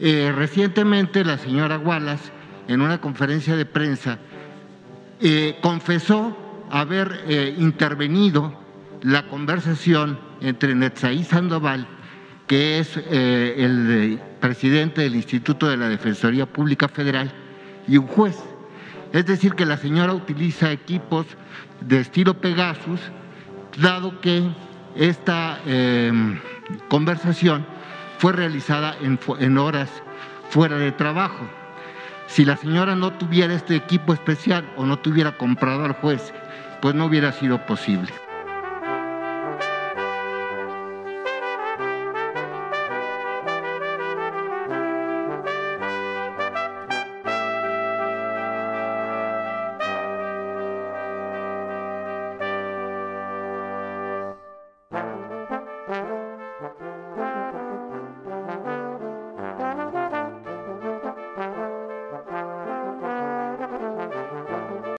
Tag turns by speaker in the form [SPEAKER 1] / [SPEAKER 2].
[SPEAKER 1] Recientemente la señora Wallace, en una conferencia de prensa, confesó haber intervenido la conversación entre Netzaí Sandoval, que es el presidente del Instituto de la Defensoría Pública Federal, y un juez. Es decir, que la señora utiliza equipos de estilo Pegasus, dado que esta conversación fue realizada en horas fuera de trabajo. Si la señora no tuviera este equipo especial o no tuviera comprado al juez, pues no hubiera sido posible.